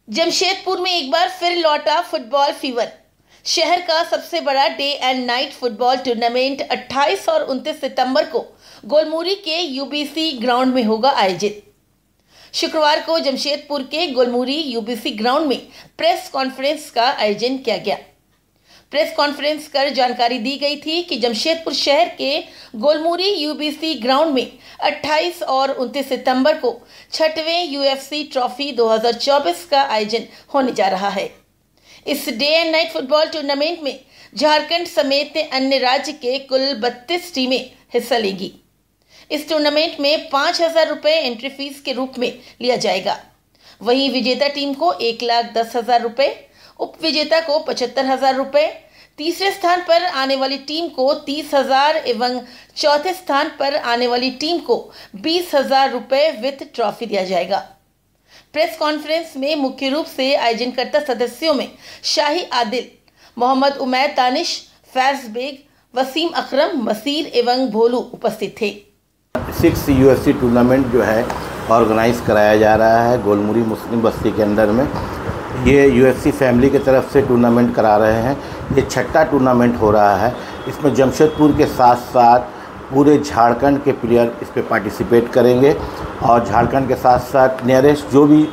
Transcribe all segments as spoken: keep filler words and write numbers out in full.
जमशेदपुर में एक बार फिर लौटा फुटबॉल फीवर। शहर का सबसे बड़ा day and night football tournament अट्ठाईस और उनतीस सितंबर को गोलमुरी के यूबीसी ग्राउंड में होगा आयोजित। शुक्रवार को जमशेदपुर के गोलमुरी यूबीसी ग्राउंड में प्रेस कॉन्फ्रेंस का आयोजन किया गया। प्रेस कॉन्फ्रेंस कर जानकारी दी गई थी कि जमशेदपुर शहर के गोलमुरी यूबीसी ग्राउंड में अट्ठाईस और उनतीस सितंबर को छठवें यूएफसी ट्रॉफी दो हज़ार चौबीस का आयोजन होने जा रहा है। इस day and night football tournament में झारखंड समेत अन्य राज्य के कुल बत्तीस टीमें हिस्सा लेंगी। इस टूर्नामेंट में पाँच हजार रुपये एंट्री फीस के रूप में लिया जाएगा। वहीं विजेता टीम को एक लाख दस हजार रुपये, उप विजेता को पचहत्तर हजार रुपये, तीसरे स्थान पर आने वाली टीम को तीस हजार एवं चौथे स्थान पर आने वाली टीम को बीस हजार रुपये विथ ट्रॉफी दिया जाएगा। प्रेस कॉन्फ्रेंस में मुख्य रूप से आयोजनकर्ता सदस्यों में शाही आदिल, मोहम्मद उमैर तानिश, फैज बेग, वसीम अकरम, मसीर एवं भोलू उपस्थित थे। सिक्स यूएफसी टूर्नामेंट जो है ऑर्गेनाइज कराया जा रहा है गोलमुरी मुस्लिम बस्ती के अंदर में। ये यूएफसी फैमिली की तरफ से टूर्नामेंट करा रहे हैं। ये छठा टूर्नामेंट हो रहा है। इसमें जमशेदपुर के साथ साथ पूरे झारखंड के प्लेयर इस पे पार्टिसिपेट करेंगे और झारखंड के साथ साथ नियरेस्ट जो भी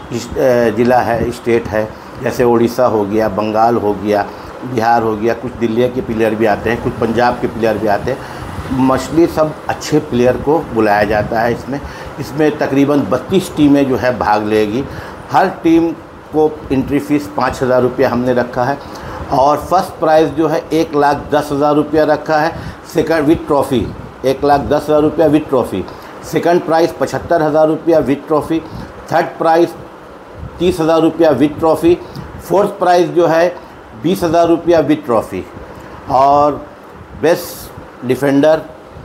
ज़िला है, स्टेट है, जैसे उड़ीसा हो गया, बंगाल हो गया, बिहार हो गया, कुछ दिल्ली के प्लेयर भी आते हैं, कुछ पंजाब के प्लेयर भी आते हैं। मछली सब अच्छे प्लेयर को बुलाया जाता है। इसमें इसमें तकरीबन बत्तीस टीमें जो है भाग लेगी। हर टीम को एंट्री फीस पाँच हज़ार रुपया हमने रखा है और फर्स्ट प्राइज़ जो है एक लाख दस हज़ार रुपया रखा है। सेकंड विथ ट्रॉफ़ी एक लाख दस हज़ार रुपया विथ ट्रॉफ़ी। सेकंड प्राइज़ पचहत्तर हज़ार रुपया विथ ट्रॉफ़ी। थर्ड प्राइज़ तीस हज़ार रुपया विथ ट्रॉफ़ी। फोर्थ प्राइज़ जो है बीस हज़ार रुपया विथ ट्रॉफ़ी। और best defender,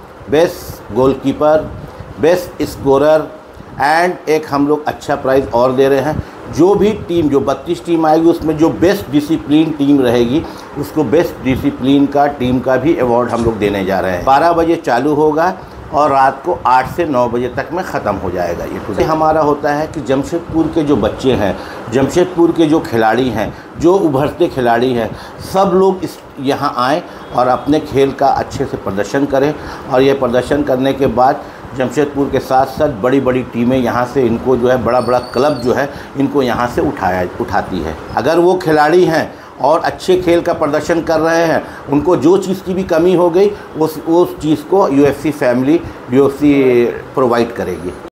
best goalkeeper, best scorer and एक हम लोग अच्छा प्राइज़ और दे रहे हैं। जो भी टीम, जो बत्तीस टीम आएगी, उसमें जो बेस्ट डिसिप्लिन टीम रहेगी उसको बेस्ट डिसिप्लिन का टीम का भी अवार्ड हम लोग देने जा रहे हैं। बारह बजे चालू होगा और रात को आठ से नौ बजे तक में ख़त्म हो जाएगा। ये टूर्नामेंट हमारा होता है कि जमशेदपुर के जो बच्चे हैं, जमशेदपुर के जो खिलाड़ी हैं, जो उभरते खिलाड़ी हैं, सब लोग इस यहाँ आएँ और अपने खेल का अच्छे से प्रदर्शन करें। और ये प्रदर्शन करने के बाद जमशेदपुर के साथ साथ बड़ी बड़ी टीमें यहाँ से इनको जो है बड़ा बड़ा क्लब जो है इनको यहाँ से उठाया उठाती है। अगर वो खिलाड़ी हैं और अच्छे खेल का प्रदर्शन कर रहे हैं, उनको जो चीज़ की भी कमी हो गई उस उस चीज़ को यूएफसी फैमिली यूएफसी प्रोवाइड करेगी।